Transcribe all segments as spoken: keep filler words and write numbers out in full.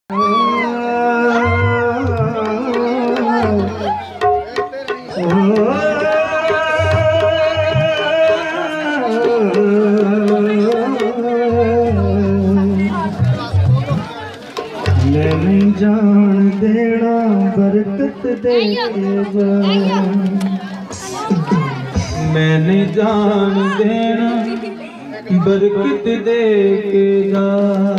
मैंने जान देना बरकत दे के जा, मैंने जान देना बरकत दे के जा,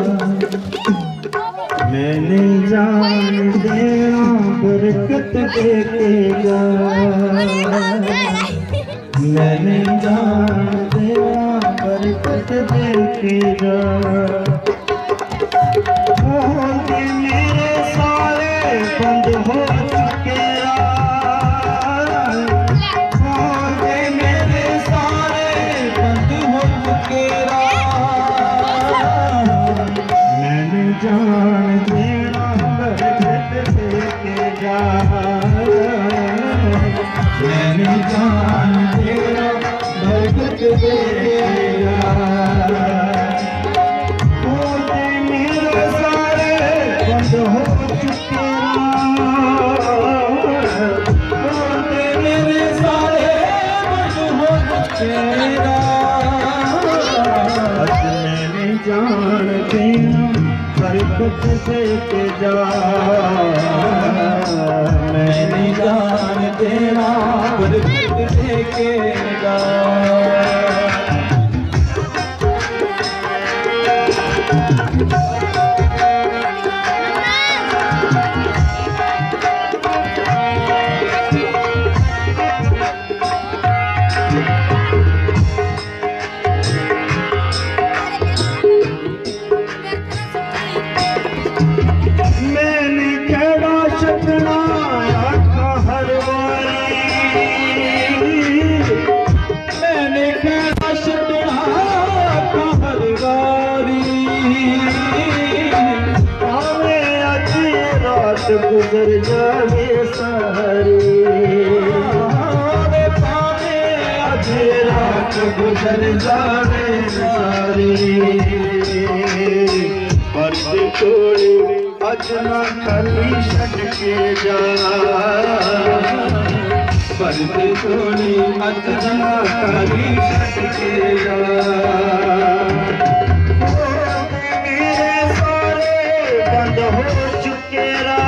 मैंने जान देना बरकत दे के जा, मैंने जान देना बरकत दे के जा। मेरे सारे बंद हो चुके, मेरे सारे बंद हो चुके, मैंने जान देना बरकत दे के जा, मैंने जान देना बरकत दे के जा। हो चुके मेरे सारे हो चुके, मैंने जान देना बरकत दे के जा, मैंने जान देना बरकत दे के जा। गुजर जावे सारी पावे आधे रात गुजर जावे सारी, पर्दे तोड़े अजना खाली छड़ के जा, पर्दे तोड़े अजना खाली छड़ के जा। मेरे सारे बंद हो चुके,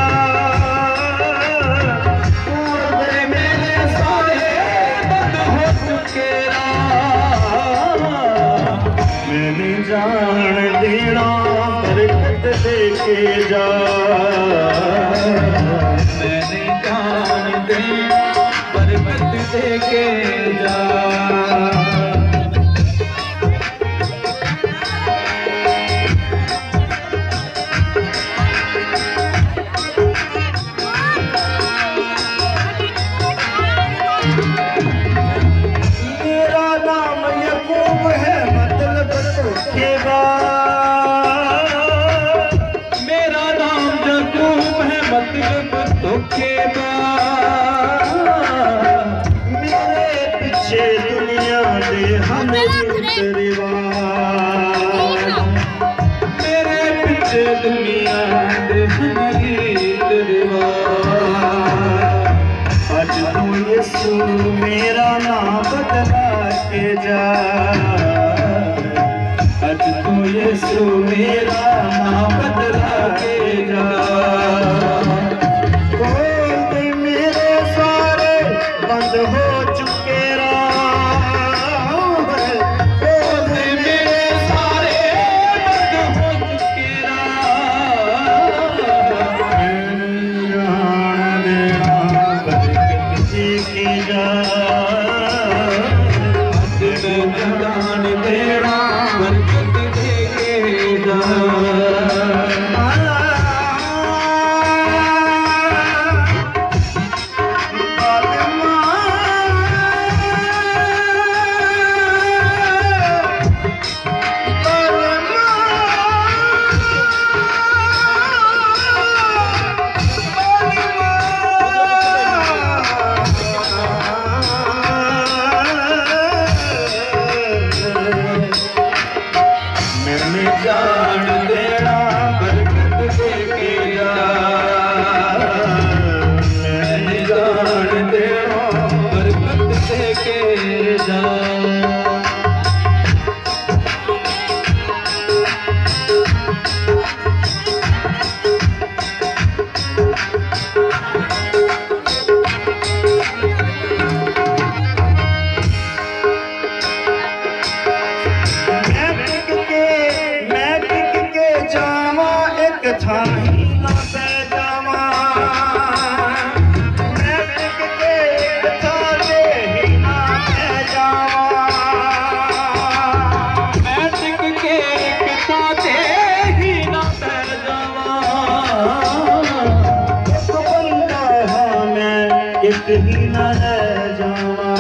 मैंने जान देना बरकत दे के जा, मैंने जान देना बरकत दे के जा। मेरा नाम यकूब है, मेरा नाम यकूब है मतलब धोखेबाज, मेरे पीछे दुनिया दे हम रिवाज, मेरे पीछे दुनिया दे हम रिवाज। आज तू यीशु मेरा नाम बदला के जा, आज तू यीशु मेरा नाम बदला के जा। बोल मेरे सारे बंद हो चुके, बोल मेरे सारे बंद हो चुके, जान देना बरकत दे के जा, जान देना बरकत दे के जा। थाही ना पै जावा मैं टिक के एक थां ते ही ना पै जावा मैं टिक के एक थां ते ही ना पै जावा एक बंदा हाँ मैं एक ही ना रह जावा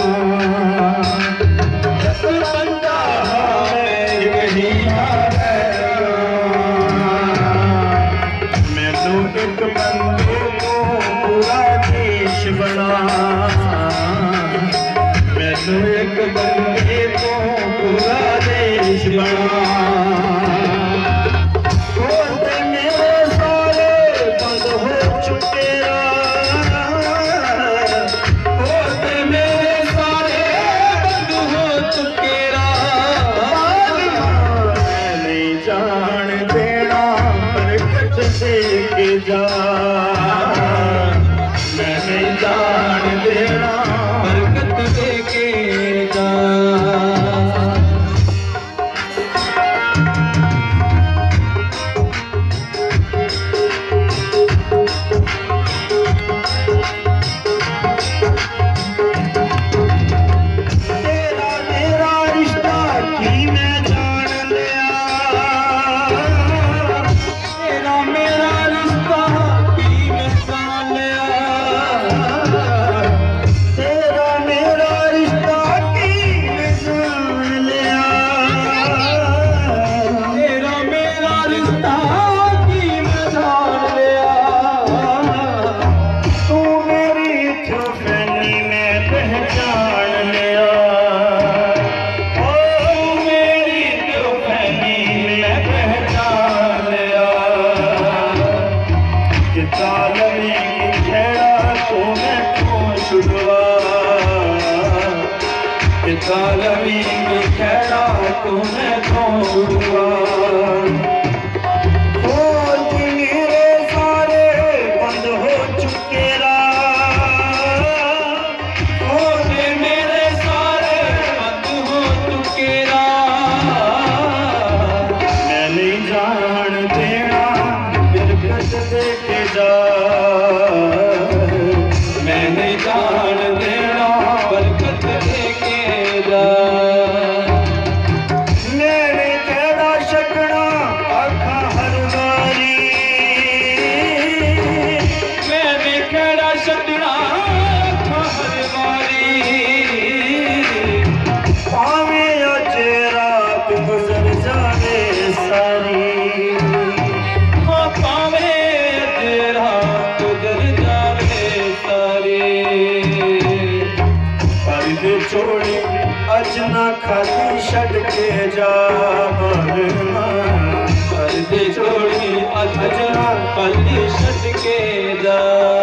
एक बंदा हाँ मैं एक ही ना एक बंदे को पूरा देश बना मैं तो एक बंदे को पूरा देश बना होते मेरे सारे बंद हो चुके होते मेरे सारे बंद हो चुके मैं नहीं जान देना बरकत दे के जा मैं नहीं जान देना बरकत दे के जा तेरा मेरा रिश्ता की मैं जान लिया तेरा मेरा रिश्ता की मैं जान लिया तेरा मेरा रिश्ता की मैं जान लिया तेरा मेरा रिश्ता की मैं जान लिया तू मेरी थोफनी में पहचान लिया ओ मेरी थोफनी में पहचान लिया कि तालवी की खेड़ा तो मैं क्यों छुड़वा कि तालवी की खेड़ा तो मैं क्यों छुड़वा मेरे सारे बंद हो चुके होते मेरे सारे बंद हो चुके मैं नहीं जान देना बरकत दे के जा मैं नहीं जान देना बरकत दे के जा मैंने कहना शकना आखा हर बारी मैंने कहना छड्डना हर बारी पावे अज रात गुजर जावे सारी हाँ पावे तेरा गुजर जावे सारी पर्दे छोड़ी अज ना खाली छड़ के जा पर्दे छोड़ी अज ना खाली छड्ड के जा